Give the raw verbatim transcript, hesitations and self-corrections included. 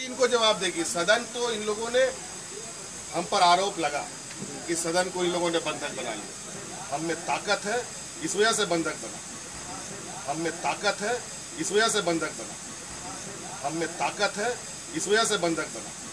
इनको जवाब देगी। सदन तो इन लोगों ने हम पर आरोप लगा कि सदन को इन लोगों ने बंधक बना लिया। हम में ताकत है, इस वजह से बंधक बना। हम में ताकत है, इस वजह से बंधक बना। हम में ताकत है, इस वजह से बंधक बना।